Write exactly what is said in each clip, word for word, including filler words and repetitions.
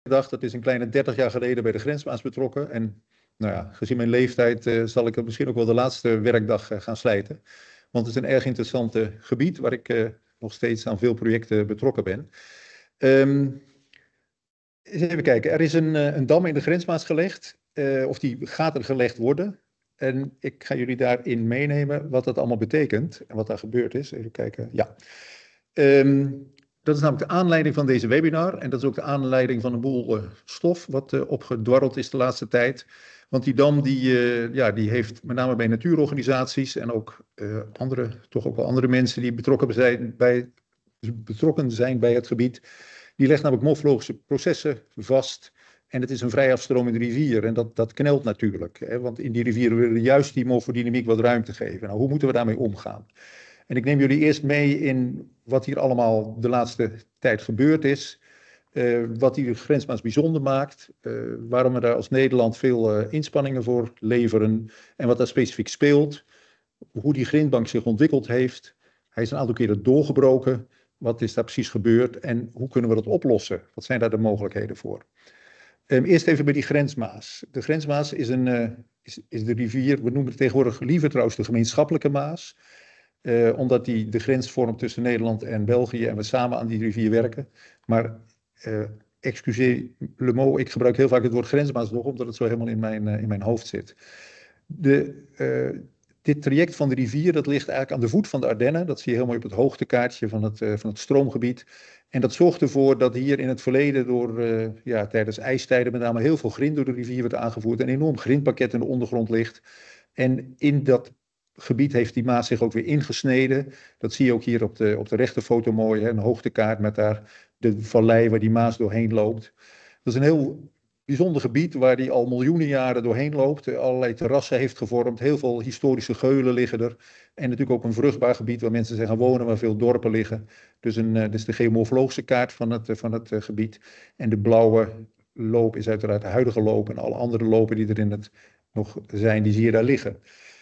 dag, dat is een kleine dertig jaar geleden bij de grensmaas betrokken. En nou ja, gezien mijn leeftijd uh, zal ik het misschien ook wel de laatste werkdag uh, gaan slijten. Want het is een erg interessant uh, gebied waar ik uh, nog steeds aan veel projecten betrokken ben. Um, eens even kijken, er is een, uh, een dam in de grensmaas gelegd, uh, of die gaat er gelegd worden. En ik ga jullie daarin meenemen wat dat allemaal betekent en wat daar gebeurd is. Even kijken, ja. Um, dat is namelijk de aanleiding van deze webinar en dat is ook de aanleiding van een boel uh, stof wat uh, opgedwarreld is de laatste tijd. Want die dam die, uh, ja, die heeft met name bij natuurorganisaties en ook uh, andere, toch ook wel andere mensen die betrokken zijn bij, betrokken zijn bij het gebied, die legt namelijk morfologische processen vast. En het is een vrij afstromende rivier en dat, dat knelt natuurlijk. Hè, want in die rivier willen we juist die morfodynamiek wat ruimte geven. Nou, hoe moeten we daarmee omgaan? En ik neem jullie eerst mee in wat hier allemaal de laatste tijd gebeurd is. Uh, wat die grensmaas bijzonder maakt. Uh, waarom we daar als Nederland veel uh, inspanningen voor leveren. En wat daar specifiek speelt. Hoe die grindbank zich ontwikkeld heeft. Hij is een aantal keren doorgebroken. Wat is daar precies gebeurd? En hoe kunnen we dat oplossen? Wat zijn daar de mogelijkheden voor? Um, eerst even bij die grensmaas. De grensmaas is, een, uh, is, is de rivier, we noemen het tegenwoordig liever trouwens de gemeenschappelijke maas. Uh, omdat die de grens vormt tussen Nederland en België en we samen aan die rivier werken. Maar uh, excusez le mot, ik gebruik heel vaak het woord grensmaas nog, omdat het zo helemaal in mijn, uh, in mijn hoofd zit. De, uh, dit traject van de rivier, dat ligt eigenlijk aan de voet van de Ardennen. Dat zie je helemaal op het hoogtekaartje van het, uh, van het stroomgebied. En dat zorgt ervoor dat hier in het verleden door, uh, ja, tijdens ijstijden met name heel veel grind door de rivier werd aangevoerd. Een enorm grindpakket in de ondergrond ligt. En in dat gebied heeft die maas zich ook weer ingesneden. Dat zie je ook hier op de, op de rechterfoto mooi. Hè? Een hoogtekaart met daar de vallei waar die maas doorheen loopt. Dat is een heel bijzonder gebied waar die al miljoenen jaren doorheen loopt. Allerlei terrassen heeft gevormd. Heel veel historische geulen liggen er. En natuurlijk ook een vruchtbaar gebied waar mensen zijn gaan wonen, waar veel dorpen liggen. Dus een, dit is de geomorfologische kaart van het, van het uh, gebied. En de blauwe loop is uiteraard de huidige loop. En alle andere lopen die er in het nog zijn, die zie je daar liggen.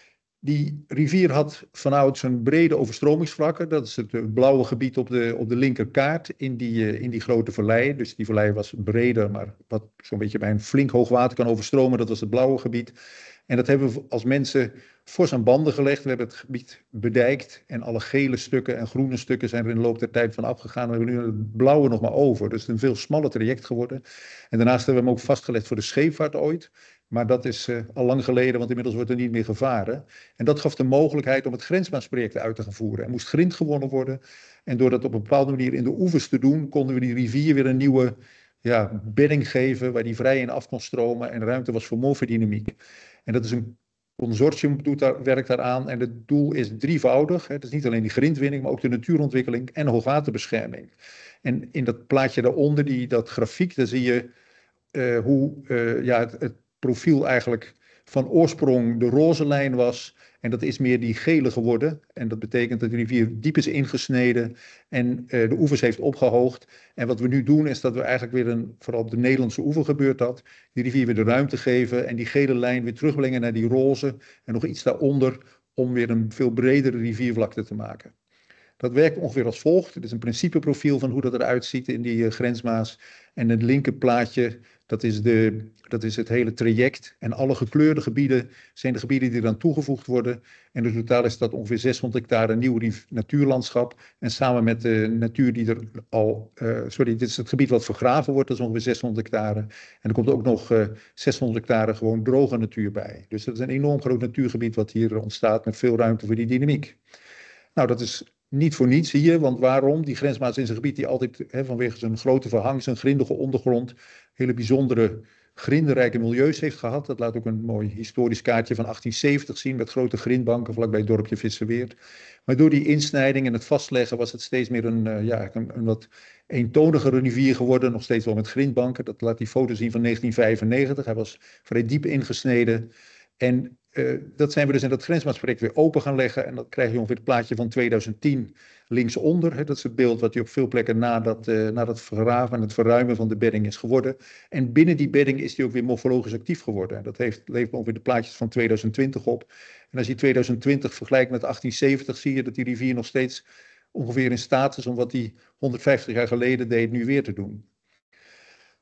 Die rivier had vanouds een brede overstromingsvlakken. Dat is het blauwe gebied op de, op de linkerkaart in die, in die grote vallei. Dus die vallei was breder, maar wat zo'n beetje bij een flink hoog water kan overstromen. Dat was het blauwe gebied. En dat hebben we als mensen fors aan banden gelegd. We hebben het gebied bedijkt en alle gele stukken en groene stukken zijn er in de loop der tijd van afgegaan. We hebben nu het blauwe nog maar over. Dus het is een veel smaller traject geworden. En daarnaast hebben we hem ook vastgelegd voor de scheepvaart ooit. Maar dat is uh, al lang geleden, want inmiddels wordt er niet meer gevaren. En dat gaf de mogelijkheid om het grensmaasproject uit te gaan voeren. Er moest grind gewonnen worden. En door dat op een bepaalde manier in de oevers te doen, konden we die rivier weer een nieuwe ja, bedding geven, waar die vrij in af kon stromen en ruimte was voor morfodynamiek. En dat is een consortium, doet daar, werkt daaraan. En het doel is drievoudig. Hè. Het is niet alleen die grindwinning, maar ook de natuurontwikkeling en hoogwaterbescherming. En in dat plaatje daaronder, die, dat grafiek, daar zie je uh, hoe uh, ja, het, het profiel eigenlijk van oorsprong de roze lijn was. En dat is meer die gele geworden. En dat betekent dat de rivier diep is ingesneden en uh, de oevers heeft opgehoogd. En wat we nu doen is dat we eigenlijk weer, een, vooral op de Nederlandse oever gebeurt dat, die rivier weer de ruimte geven en die gele lijn weer terugbrengen naar die roze. En nog iets daaronder om weer een veel bredere riviervlakte te maken. Dat werkt ongeveer als volgt. Het is een principeprofiel van hoe dat eruit ziet in die uh, grensmaas. En het linker plaatje, dat is, de, dat is het hele traject. En alle gekleurde gebieden zijn de gebieden die eraan toegevoegd worden. En in totaal is dat ongeveer zeshonderd hectare nieuw natuurlandschap. En samen met de natuur die er al... Uh, sorry, dit is het gebied wat vergraven wordt, dat is ongeveer zeshonderd hectare. En er komt ook nog uh, zeshonderd hectare gewoon droge natuur bij. Dus dat is een enorm groot natuurgebied wat hier ontstaat met veel ruimte voor die dynamiek. Nou, dat is niet voor niets hier, want waarom? Die grensmaas is een gebied die altijd hè, vanwege zijn grote verhang, zijn grindige ondergrond, hele bijzondere grindenrijke milieus heeft gehad. Dat laat ook een mooi historisch kaartje van achttien zeventig zien met grote grindbanken vlakbij het dorpje Visserweerd. Maar door die insnijding en het vastleggen was het steeds meer een, uh, ja, een, een wat eentonigere rivier geworden, nog steeds wel met grindbanken. Dat laat die foto zien van negentien vijfennegentig. Hij was vrij diep ingesneden. En uh, dat zijn we dus in dat grensmaasproject weer open gaan leggen. En dan krijg je ongeveer het plaatje van tweeduizend tien linksonder. Hè. Dat is het beeld wat je op veel plekken na dat, uh, na dat vergraven en het verruimen van de bedding is geworden. En binnen die bedding is die ook weer morfologisch actief geworden. En dat heeft, levert ongeveer de plaatjes van tweeduizend twintig op. En als je tweeduizend twintig vergelijkt met achttien zeventig, zie je dat die rivier nog steeds ongeveer in staat is om wat die honderdvijftig jaar geleden deed nu weer te doen.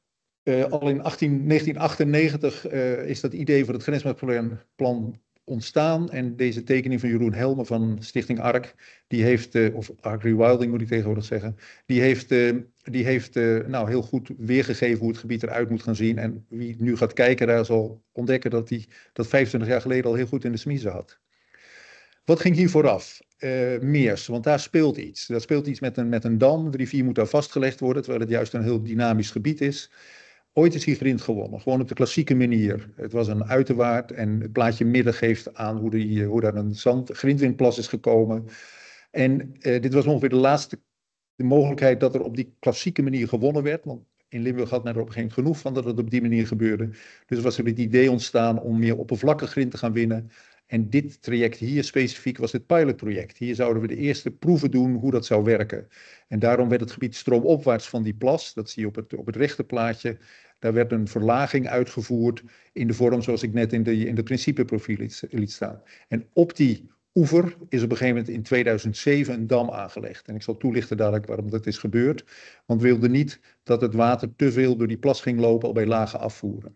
Uh, al in achttien, negentien achtennegentig uh, is dat idee voor het grensmaatplan ontstaan. En deze tekening van Jeroen Helmer van Stichting ARK, die heeft, uh, of ARK Rewilding moet ik tegenwoordig zeggen, die heeft, uh, die heeft uh, nou, heel goed weergegeven hoe het gebied eruit moet gaan zien. En wie nu gaat kijken, daar zal ontdekken dat hij dat vijfentwintig jaar geleden al heel goed in de smiezen had. Wat ging hier vooraf? Uh, Meers, want daar speelt iets. Daar speelt iets met een, met een dam. De rivier moet daar vastgelegd worden, terwijl het juist een heel dynamisch gebied is. Ooit is hier grind gewonnen, gewoon op de klassieke manier. Het was een uiterwaard en het plaatje midden geeft aan hoe, die, hoe daar een zand, grindwindplas is gekomen. En uh, dit was ongeveer de laatste de mogelijkheid dat er op die klassieke manier gewonnen werd. Want in Limburg had men er op een gegeven moment genoeg van dat het op die manier gebeurde. Dus was er het idee ontstaan om meer oppervlakkig grind te gaan winnen. En dit traject hier specifiek was het pilotproject. Hier zouden we de eerste proeven doen hoe dat zou werken. En daarom werd het gebied stroomopwaarts van die plas, dat zie je op het, op het rechte plaatje, daar werd een verlaging uitgevoerd in de vorm zoals ik net in de, in de principeprofiel liet, liet staan. En op die oever is op een gegeven moment in tweeduizend zeven een dam aangelegd. En ik zal toelichten dadelijk waarom dat is gebeurd. Want we wilden niet dat het water te veel door die plas ging lopen al bij lage afvoeren.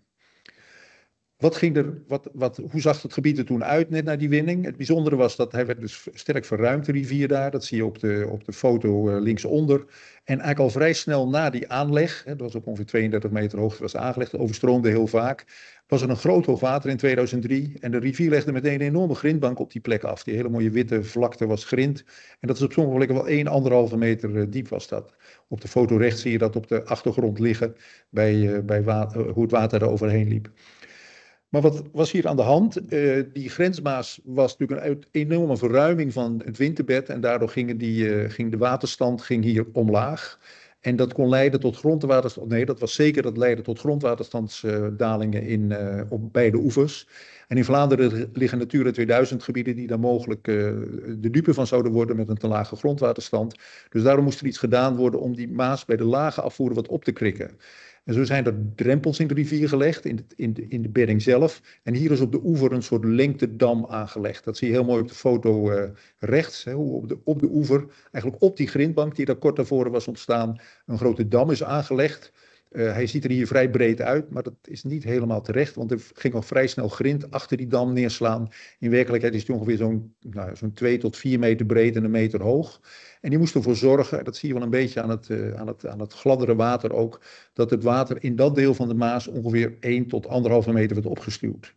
Wat ging er, wat, wat, hoe zag het gebied er toen uit net na die winning? Het bijzondere was dat hij werd dus sterk verruimd, de rivier daar. Dat zie je op de, op de foto uh, linksonder. En eigenlijk al vrij snel na die aanleg, hè, dat was op ongeveer tweeëndertig meter hoogte was aangelegd, overstroomde heel vaak, was er een groot hoogwater in tweeduizend drie. En de rivier legde meteen een enorme grindbank op die plek af. Die hele mooie witte vlakte was grind. En dat is op sommige plekken wel één, anderhalve meter uh, diep was dat. Op de foto rechts zie je dat op de achtergrond liggen bij, uh, bij water, uh, hoe het water er overheen liep. Maar wat was hier aan de hand? Uh, die grensmaas was natuurlijk een enorme verruiming van het winterbed en daardoor ging, die, uh, ging de waterstand ging hier omlaag. En dat kon leiden tot grondwaterstand. Nee, dat was zeker dat leidde tot grondwaterstandsdalingen in, uh, op beide oevers. En in Vlaanderen liggen Natura tweeduizend gebieden die daar mogelijk uh, de dupe van zouden worden met een te lage grondwaterstand. Dus daarom moest er iets gedaan worden om die Maas bij de lage afvoer wat op te krikken. En zo zijn er drempels in de rivier gelegd, in de, in de, in de bedding zelf. En hier is op de oever een soort lengtedam aangelegd. Dat zie je heel mooi op de foto uh, rechts. Hè, hoe op de, op de oever, eigenlijk op die grindbank die daar kort daarvoor was ontstaan, een grote dam is aangelegd. Uh, hij ziet er hier vrij breed uit, maar dat is niet helemaal terecht, want er ging al vrij snel grind achter die dam neerslaan. In werkelijkheid is het ongeveer zo'n nou, zo'n twee tot vier meter breed en een meter hoog. En die moest ervoor zorgen, dat zie je wel een beetje aan het, uh, aan het, aan het gladdere water ook, dat het water in dat deel van de Maas ongeveer één tot anderhalve meter werd opgestuwd.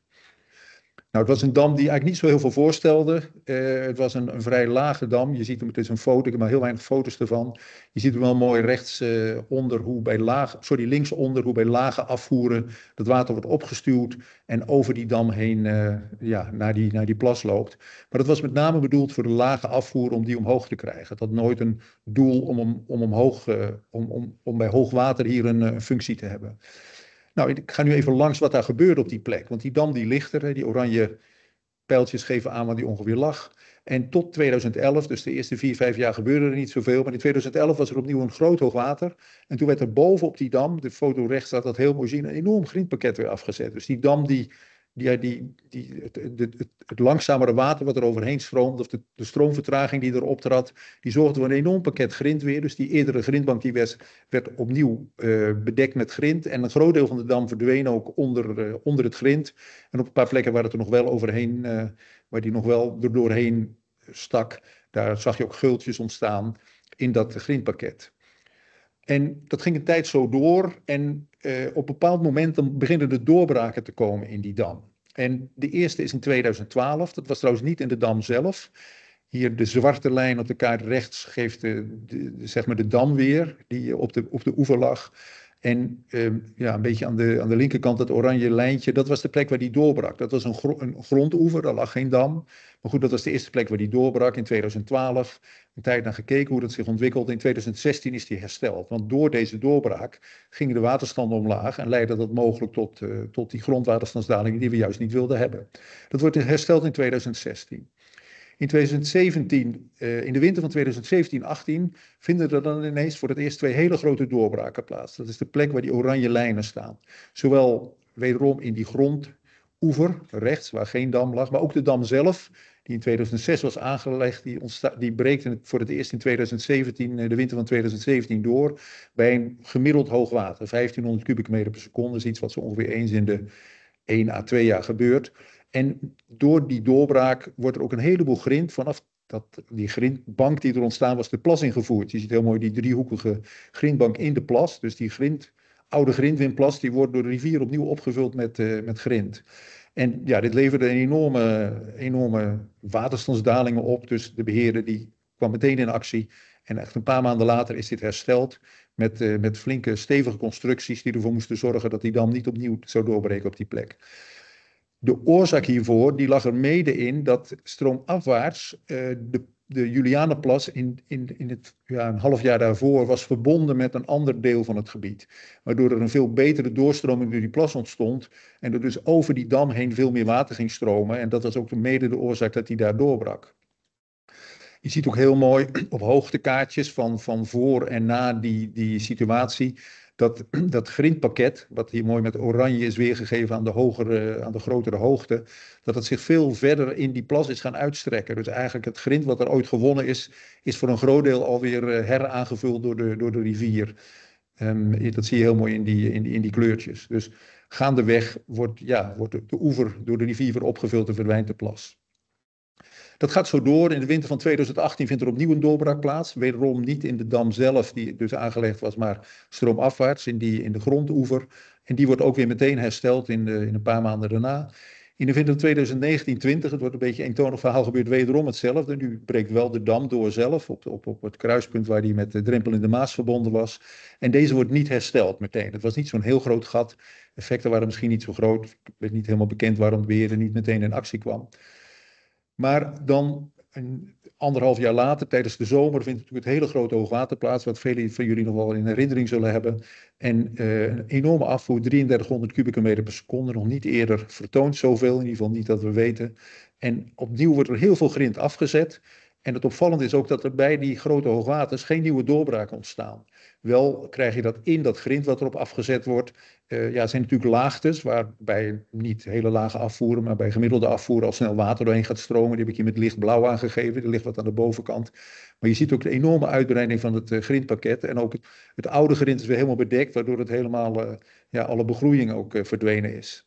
Nou, het was een dam die eigenlijk niet zo heel veel voorstelde. Uh, het was een, een vrij lage dam. Je ziet hem, het is een foto, ik heb maar heel weinig foto's ervan. Je ziet hem wel mooi rechts uh, onder hoe bij lage, sorry, linksonder hoe bij lage afvoeren dat water wordt opgestuwd en over die dam heen uh, ja, naar, die, naar die plas loopt. Maar dat was met name bedoeld voor de lage afvoer om die omhoog te krijgen. Het had nooit een doel om, om, om, omhoog, uh, om, om, om bij hoog water hier een, een functie te hebben. Nou, ik ga nu even langs wat daar gebeurde op die plek. Want die dam die ligt er, die oranje pijltjes geven aan waar die ongeveer lag. En tot tweeduizend elf, dus de eerste vier, vijf jaar gebeurde er niet zoveel. Maar in tweeduizend elf was er opnieuw een groot hoogwater. En toen werd er boven op die dam, de foto rechts laat dat heel mooi zien, een enorm grindpakket weer afgezet. Dus die dam die... Die, die, die, het, het, het, het langzamere water wat er overheen stroomt, of de, de stroomvertraging die er optrad, die zorgde voor een enorm pakket grind weer. Dus die eerdere grindbank die werd, werd opnieuw uh, bedekt met grind. En een groot deel van de dam verdween ook onder, uh, onder het grind. En op een paar plekken waar het er nog wel overheen, uh, waar die nog wel er doorheen stak, daar zag je ook gultjes ontstaan in dat grindpakket. En dat ging een tijd zo door en uh, op een bepaald moment dan beginnen de doorbraken te komen in die dam. En de eerste is in tweeduizend twaalf, dat was trouwens niet in de dam zelf. Hier de zwarte lijn op de kaart rechts geeft de, de, de, zeg maar de dam weer, die op de, op de oever lag. En uh, ja, een beetje aan de, aan de linkerkant dat oranje lijntje, dat was de plek waar die doorbrak. Dat was een, gro een grondoever, daar lag geen dam. Maar goed, dat was de eerste plek waar die doorbrak in tweeduizend twaalf. Een tijd naar gekeken hoe dat zich ontwikkelt. In tweeduizend zestien is die hersteld. Want door deze doorbraak gingen de waterstanden omlaag en leidde dat mogelijk tot, uh, tot die grondwaterstandsdalingen die we juist niet wilden hebben. Dat wordt hersteld in tweeduizend zestien. In tweeduizend zeventien, uh, in de winter van tweeduizend zeventien achttien, vinden er dan ineens voor het eerst twee hele grote doorbraken plaats. Dat is de plek waar die oranje lijnen staan. Zowel wederom in die grondoever, rechts, waar geen dam lag, maar ook de dam zelf. die in tweeduizend zes was aangelegd, die, ontsta- die breekt in het- voor het eerst in tweeduizend zeventien, eh, de winter van tweeduizend zeventien door, bij een gemiddeld hoogwater. vijftienhonderd kubieke meter per seconde is iets wat zo ongeveer eens in de één à twee jaar gebeurt. En door die doorbraak wordt er ook een heleboel grind vanaf dat, die grindbank die er ontstaan was, de plas ingevoerd. Je ziet heel mooi die driehoekige grindbank in de plas. Dus die grind, oude grindwinplas, die wordt door de rivier opnieuw opgevuld met, uh, met grind. En ja, dit leverde een enorme, enorme waterstandsdalingen op. Dus de beheerder die kwam meteen in actie. En echt een paar maanden later is dit hersteld met, uh, met flinke, stevige constructies die ervoor moesten zorgen dat die dam niet opnieuw zou doorbreken op die plek. De oorzaak hiervoor die lag er mede in dat stroomafwaarts uh, de, de Julianenplas in, in, in het ja, een half jaar daarvoor was verbonden met een ander deel van het gebied. Waardoor er een veel betere doorstroming door die plas ontstond en er dus over die dam heen veel meer water ging stromen. En dat was ook mede de oorzaak dat die daar doorbrak. Je ziet ook heel mooi op hoogtekaartjes van, van voor en na die, die situatie dat, dat grindpakket, wat hier mooi met oranje is weergegeven aan de, hogere, aan de grotere hoogte, dat het zich veel verder in die plas is gaan uitstrekken. Dus eigenlijk het grind wat er ooit gewonnen is, is voor een groot deel alweer heraangevuld door de, door de rivier. Um, dat zie je heel mooi in die, in die, in die kleurtjes. Dus gaandeweg wordt, ja, wordt de, de oever door de rivier weer opgevuld en verdwijnt de plas. Dat gaat zo door. In de winter van tweeduizend achttien vindt er opnieuw een doorbraak plaats. Wederom niet in de dam zelf, die dus aangelegd was, maar stroomafwaarts in, die, in de grondoever. En die wordt ook weer meteen hersteld in, de, in een paar maanden daarna. In de winter van tweeduizend negentien twintig, het wordt een beetje een eentonig verhaal, gebeurt wederom hetzelfde. Nu breekt wel de dam door zelf, op, op, op het kruispunt waar die met de drempel in de Maas verbonden was. En deze wordt niet hersteld meteen. Het was niet zo'n heel groot gat. Effecten waren misschien niet zo groot. Ik weet niet helemaal bekend waarom het beheerder niet meteen in actie kwam. Maar dan, een anderhalf jaar later, tijdens de zomer, vindt natuurlijk het hele grote hoogwater plaats, wat velen van jullie nog wel in herinnering zullen hebben. En uh, een enorme afvoer, drieëndertighonderd kubieke meter per seconde, nog niet eerder vertoond zoveel, in ieder geval niet dat we weten. En opnieuw wordt er heel veel grind afgezet. En het opvallende is ook dat er bij die grote hoogwaters geen nieuwe doorbraken ontstaan. Wel krijg je dat in dat grind wat erop afgezet wordt. Uh, ja, het zijn natuurlijk laagtes, waarbij niet hele lage afvoeren, maar bij gemiddelde afvoeren al snel water doorheen gaat stromen. Die heb ik hier met lichtblauw aangegeven, er ligt wat aan de bovenkant. Maar je ziet ook de enorme uitbreiding van het uh, grindpakket. En ook het, het oude grind is weer helemaal bedekt, waardoor het helemaal, uh, ja, alle begroeiing ook uh, verdwenen is.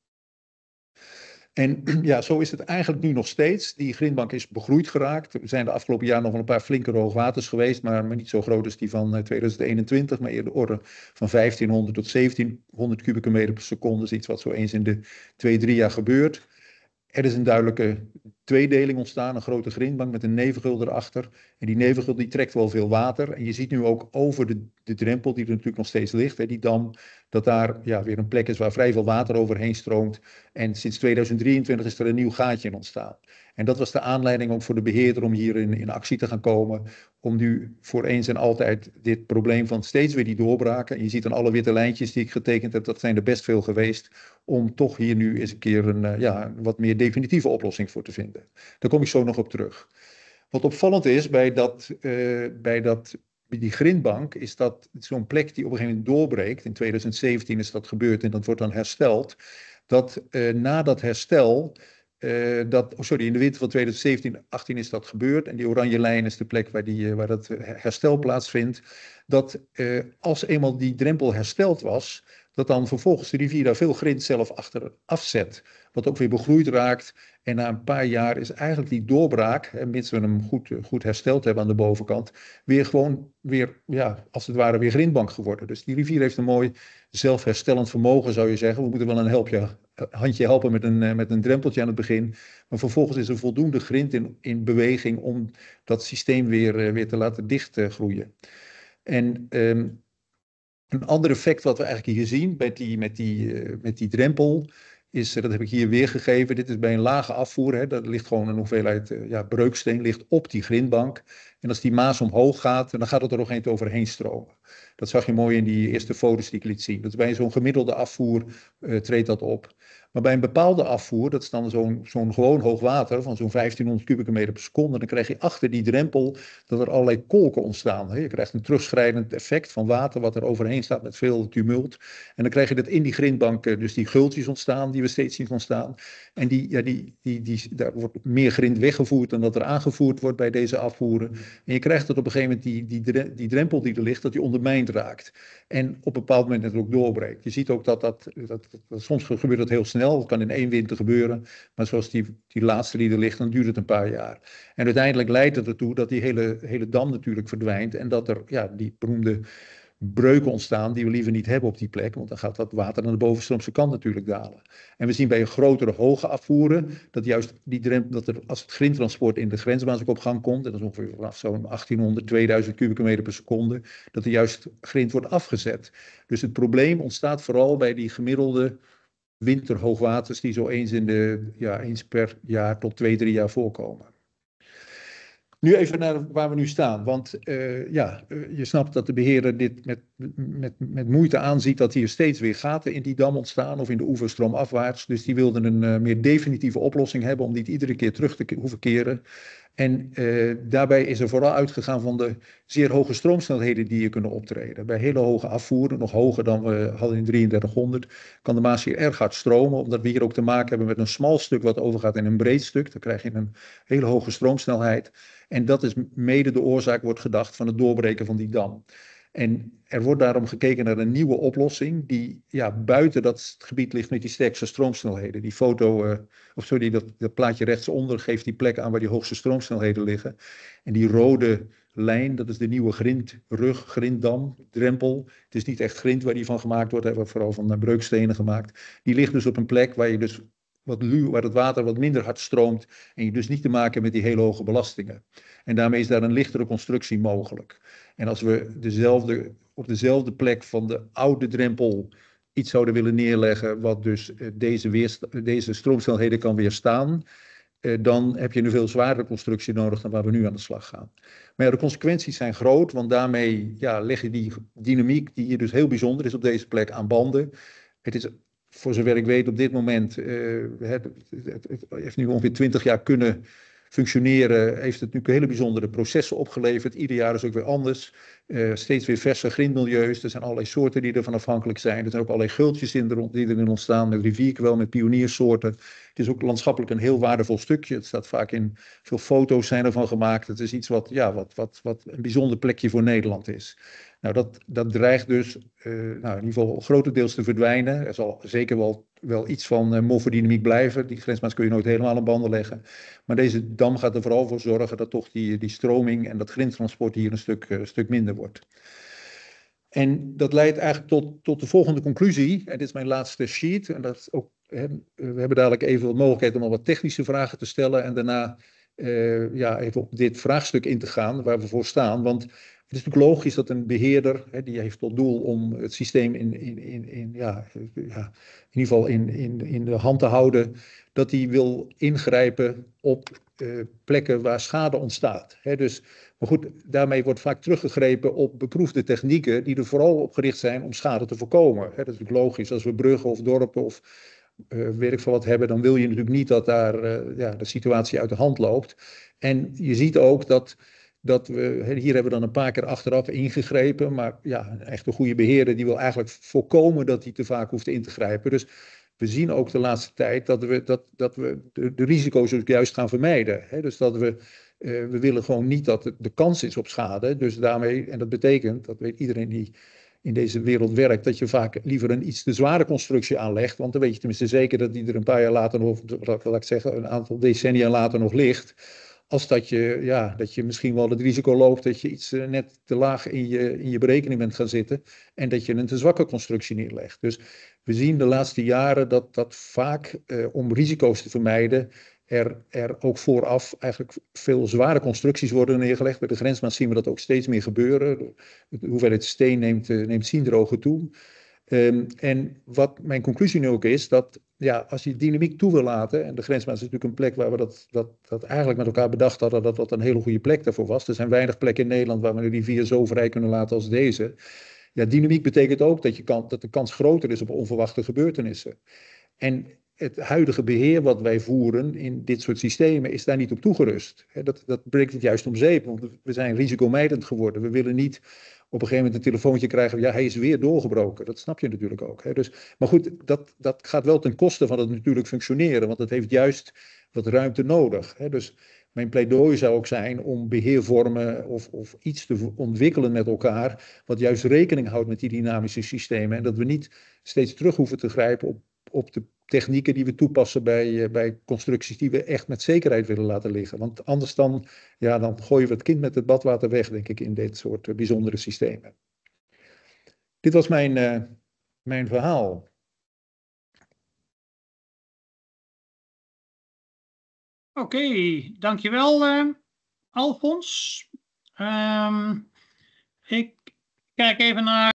En ja, zo is het eigenlijk nu nog steeds. Die grindbank is begroeid geraakt. Er zijn de afgelopen jaren nog wel een paar flinke hoogwaters geweest, maar, maar niet zo groot als die van tweeduizend eenentwintig, maar eerder de orde van vijftienhonderd tot zeventienhonderd kubieke meter per seconde. Dat is iets wat zo eens in de twee, drie jaar gebeurt. Er is een duidelijke tweedeling ontstaan, een grote grindbank met een nevengul erachter. En die nevengul die trekt wel veel water. En je ziet nu ook over de, de drempel, die er natuurlijk nog steeds ligt, hè, die dam, dat daar ja, weer een plek is waar vrij veel water overheen stroomt. En sinds tweeduizend drieëntwintig is er een nieuw gaatje in ontstaan. En dat was de aanleiding ook voor de beheerder om hier in, in actie te gaan komen. Om nu voor eens en altijd dit probleem van steeds weer die doorbraken. En je ziet aan alle witte lijntjes die ik getekend heb, dat zijn er best veel geweest. Om toch hier nu eens een keer een ja, wat meer definitieve oplossing voor te vinden. Daar kom ik zo nog op terug. Wat opvallend is bij, dat, uh, bij, dat, bij die grindbank, is dat zo'n plek die op een gegeven moment doorbreekt. In tweeduizend zeventien is dat gebeurd en dat wordt dan hersteld. Dat uh, na dat herstel, uh, dat, oh sorry, in de winter van tweeduizend zeventien achttien is dat gebeurd. En die oranje lijn is de plek waar, die, uh, waar dat herstel plaatsvindt. Dat uh, als eenmaal die drempel hersteld was, dat dan vervolgens de rivier daar veel grind zelf achter afzet. Wat ook weer begroeid raakt. En na een paar jaar is eigenlijk die doorbraak, hè, mits we hem goed, goed hersteld hebben aan de bovenkant, weer gewoon weer, ja, als het ware weer grindbank geworden. Dus die rivier heeft een mooi zelfherstellend vermogen, zou je zeggen. We moeten wel een helpje, handje helpen met een, met een drempeltje aan het begin. Maar vervolgens is er voldoende grind in, in beweging om dat systeem weer, weer te laten dichtgroeien. En um, een ander effect wat we eigenlijk hier zien met die, met die, uh, met die drempel is, dat heb ik hier weergegeven, dit is bij een lage afvoer, hè, dat ligt gewoon een hoeveelheid uh, ja, breuksteen ligt op die grindbank. En als die Maas omhoog gaat, dan gaat het er nog eens overheen stromen. Dat zag je mooi in die eerste foto's die ik liet zien. Dus bij zo'n gemiddelde afvoer uh, treedt dat op. Maar bij een bepaalde afvoer, dat is dan zo'n zo'n gewoon hoogwater van zo'n vijftienhonderd kubieke meter per seconde, dan krijg je achter die drempel dat er allerlei kolken ontstaan. Hè? Je krijgt een terugschrijdend effect van water wat er overheen staat met veel tumult. En dan krijg je dat in die grindbank uh, dus die gultjes ontstaan, die we steeds zien ontstaan. En die, ja, die, die, die, daar wordt meer grind weggevoerd dan dat er aangevoerd wordt bij deze afvoeren. En je krijgt dat op een gegeven moment die, die, die drempel die er ligt, dat die ondermijnd raakt. En op een bepaald moment het ook doorbreekt. Je ziet ook dat dat, dat, dat, dat soms gebeurt dat heel snel. Het kan in één winter gebeuren. Maar zoals die, die laatste die er ligt, dan duurt het een paar jaar. En uiteindelijk leidt het ertoe dat die hele, hele dam natuurlijk verdwijnt. En dat er ja, die beroemde breuken ontstaan die we liever niet hebben op die plek. Want dan gaat dat water aan de bovenstroomse kant natuurlijk dalen. En we zien bij een grotere hoge afvoeren dat juist die drempel, dat er als het grindtransport in de grensbaan ook op gang komt, en dat is ongeveer vanaf zo'n achttienhonderd, tweeduizend kubieke meter per seconde, dat er juist grind wordt afgezet. Dus het probleem ontstaat vooral bij die gemiddelde winterhoogwaters die zo eens, in de, ja, eens per jaar tot twee, drie jaar voorkomen. Nu even naar waar we nu staan, want uh, ja, uh, je snapt dat de beheerder dit met, met, met moeite aanziet dat hier steeds weer gaten in die dam ontstaan of in de oeverstroom afwaarts. Dus die wilden een uh, meer definitieve oplossing hebben om niet iedere keer terug te hoeven keren. En uh, daarbij is er vooral uitgegaan van de zeer hoge stroomsnelheden die hier kunnen optreden. Bij hele hoge afvoeren, nog hoger dan we hadden in drieëndertighonderd, kan de Maas hier erg hard stromen, omdat we hier ook te maken hebben met een smal stuk wat overgaat in een breed stuk. Dan krijg je een hele hoge stroomsnelheid. En dat is mede de oorzaak, wordt gedacht, van het doorbreken van die dam. En er wordt daarom gekeken naar een nieuwe oplossing die ja, buiten dat gebied ligt met die sterkste stroomsnelheden. Die foto, uh, of sorry, dat, dat plaatje rechtsonder geeft die plek aan waar die hoogste stroomsnelheden liggen. En die rode lijn, dat is de nieuwe grindrug, grinddam, drempel. Het is niet echt grind waar die van gemaakt wordt, hij wordt vooral van breukstenen gemaakt. Die ligt dus op een plek waar je dus wat luw, waar het water wat minder hard stroomt en je dus niet te maken hebt met die hele hoge belastingen. En daarmee is daar een lichtere constructie mogelijk. En als we dezelfde, op dezelfde plek van de oude drempel iets zouden willen neerleggen wat dus deze, weersta- deze stroomsnelheden kan weerstaan, eh, dan heb je een veel zwaardere constructie nodig dan waar we nu aan de slag gaan. Maar ja, de consequenties zijn groot, want daarmee ja, leg je die dynamiek die hier dus heel bijzonder is op deze plek aan banden. Het is voor zover ik weet op dit moment, uh, het, het, het heeft nu ongeveer twintig jaar kunnen functioneren, heeft het nu hele bijzondere processen opgeleverd. Ieder jaar is ook weer anders. Uh, steeds weer verse grindmilieus. Er zijn allerlei soorten die ervan afhankelijk zijn. Er zijn ook allerlei gultjes in er, die erin ontstaan met rivierkwel, met pioniersoorten. Het is ook landschappelijk een heel waardevol stukje. Het staat vaak in, veel foto's zijn ervan gemaakt. Het is iets wat, ja, wat, wat, wat een bijzonder plekje voor Nederland is. Nou, dat, dat dreigt dus uh, nou, in ieder geval grotendeels te verdwijnen. Er zal zeker wel, wel iets van uh, morfodynamiek blijven. Die grensmaat kun je nooit helemaal aan banden leggen. Maar deze dam gaat er vooral voor zorgen dat toch die, die stroming en dat grindtransport hier een stuk, uh, stuk minder wordt. En dat leidt eigenlijk tot, tot de volgende conclusie. En dit is mijn laatste sheet. En dat is ook, hè, we hebben dadelijk even de mogelijkheid om al wat technische vragen te stellen. En daarna uh, ja, even op dit vraagstuk in te gaan waar we voor staan. Want het is natuurlijk logisch dat een beheerder, hè, die heeft tot doel om het systeem in, in, in, in, ja, ja, in ieder geval in, in, in de hand te houden, dat hij wil ingrijpen op uh, plekken waar schade ontstaat. Hè, dus, maar goed, daarmee wordt vaak teruggegrepen op beproefde technieken die er vooral op gericht zijn om schade te voorkomen. Hè, dat is natuurlijk logisch. Als we bruggen of dorpen of uh, weet ik veel wat hebben, dan wil je natuurlijk niet dat daar uh, ja, de situatie uit de hand loopt. En je ziet ook dat Dat we, hier hebben we dan een paar keer achteraf ingegrepen, maar ja, een echte goede beheerder die wil eigenlijk voorkomen dat hij te vaak hoeft in te grijpen. Dus we zien ook de laatste tijd dat we, dat, dat we de, de risico's ook juist gaan vermijden. Hè? Dus dat we, uh, we willen gewoon niet dat het de kans is op schade. Dus daarmee, en dat betekent, dat weet iedereen die in deze wereld werkt, dat je vaak liever een iets te zware constructie aanlegt, want dan weet je tenminste zeker dat die er een paar jaar later nog, laat ik zeggen, een aantal decennia later nog ligt. Als dat je, ja, dat je misschien wel het risico loopt dat je iets uh, net te laag in je, in je berekening bent gaan zitten en dat je een te zwakke constructie neerlegt. Dus we zien de laatste jaren dat, dat vaak uh, om risico's te vermijden er, er ook vooraf eigenlijk veel zware constructies worden neergelegd. Bij de grensmaat zien we dat ook steeds meer gebeuren. De hoeveelheid steen neemt, uh, neemt ziendrogen toe. Um, en wat mijn conclusie nu ook is, dat ja, als je dynamiek toe wil laten, en de grensmaat is natuurlijk een plek waar we dat, dat, dat eigenlijk met elkaar bedacht hadden, dat dat een hele goede plek daarvoor was. Er zijn weinig plekken in Nederland waar we een rivier zo vrij kunnen laten als deze. Ja, dynamiek betekent ook dat, je kan, dat de kans groter is op onverwachte gebeurtenissen. En het huidige beheer wat wij voeren in dit soort systemen is daar niet op toegerust. Dat, dat brengt het juist om zeep, want we zijn risicomijdend geworden. We willen niet op een gegeven moment een telefoontje krijgen, ja, hij is weer doorgebroken. Dat snap je natuurlijk ook. Hè? Dus, maar goed, dat, dat gaat wel ten koste van het natuurlijk functioneren, want het heeft juist wat ruimte nodig. Hè? Dus mijn pleidooi zou ook zijn om beheervormen of, of iets te ontwikkelen met elkaar, wat juist rekening houdt met die dynamische systemen. En dat we niet steeds terug hoeven te grijpen op, op de technieken die we toepassen bij, bij constructies die we echt met zekerheid willen laten liggen. Want anders dan, ja, dan gooien we het kind met het badwater weg, denk ik, in dit soort uh, bijzondere systemen. Dit was mijn, uh, mijn verhaal. Oké, okay, dankjewel uh, Alfons. Um, ik kijk even naar